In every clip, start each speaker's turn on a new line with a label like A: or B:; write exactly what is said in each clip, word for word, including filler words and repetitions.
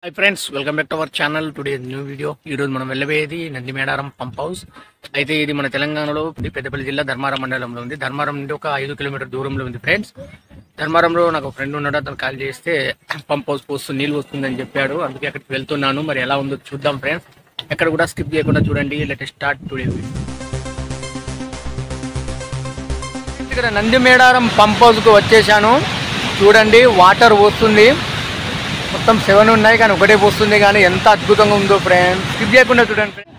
A: Hi friends, welcome back to our channel. Today's new video. ఈ రోజు మనం వెళ్ళబోయేది నంది మేడారం పంప్ హౌస్. అయితే ఇది మన తెలంగాణలో పెద్దపల్లి జిల్లా ధర్మారం మండలంలో ఉంది. ధర్మారం నుండి ఒక ఐదు కిలోమీటర్ దూరంలో ఉంది ఫ్రెండ్స్. ధర్మారంలో నాకు ఫ్రెండ్ ఉన్నాడు, అతను కాల్ చేస్తే పంప్ హౌస్ పోస్తూ నీళ్ళు వస్తుందని చెప్పాడు. అందుకే అక్కడికి వెళ్తున్నాను. మరి ఎలా ఉందో చూద్దాం ఫ్రెండ్స్. ఎక్కడ కూడా స్కిప్ చేయకుండా చూడండి. Let us start today. ఇక్కడ నంది మేడారం పంప్ హౌస్కు వచ్చేసాను. చూడండి, వాటర్ వస్తుంది. మొత్తం సెవెన్ ఉన్నాయి కానీ ఒకటే పోస్తుంది, కానీ ఎంత అద్భుతంగా ఉందో ఫ్రెండ్స్. స్కిప్ చేయకుండా చూడండి ఫ్రెండ్స్.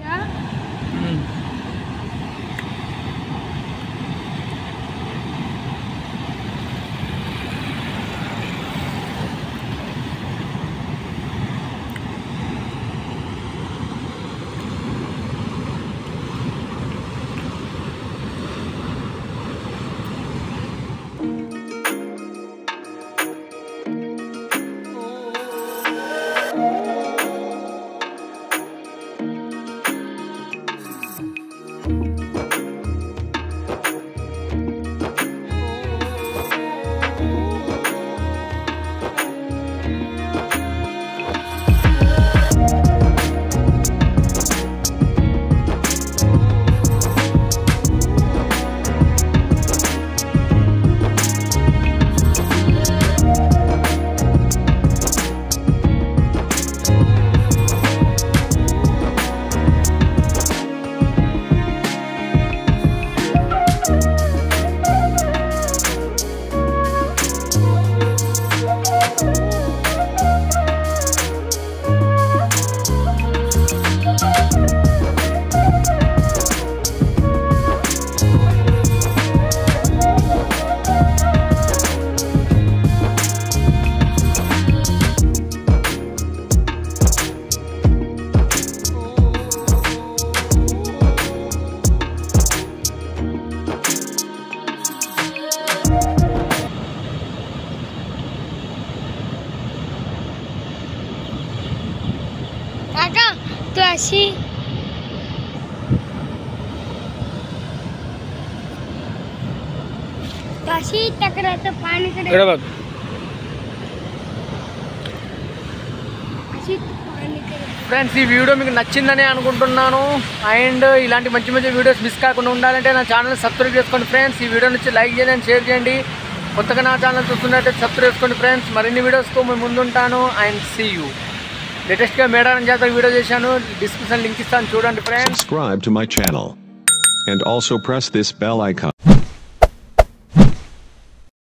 B: काका तो ऐसी तो ऐसी टकरा तो पानी करे
A: ఇక్కడ బాబు
B: ऐसी पानी करे
A: ఫ్రెండ్స్, ఈ వీడియో మీకు నచ్చిందని అనుకుంటున్నాను. అండ్ ఇలాంటి మంచి మంచి వీడియోస్ మిస్ కాకుండా ఉండాలంటే నా ఛానల్ సబ్స్క్రైబ్ చేసుకోండి ఫ్రెండ్స్. ఈ వీడియో నుంచి లైక్ చేయండి, షేర్ చేయండి. కొత్తగా నా ఛానల్ చూస్తున్నట్లయితే సబ్స్క్రైబ్ చేసుకోండి ఫ్రెండ్స్. మరిన్ని వీడియోస్తో మేము ముందుంటాను. And see you. లేటెస్ట్గా మేడారం జాతర వీడియో చేశాను, డిస్క్రిప్షన్ లింక్ ఇస్తాను, చూడండి friends.
C: Subscribe to my channel and also press this bell icon.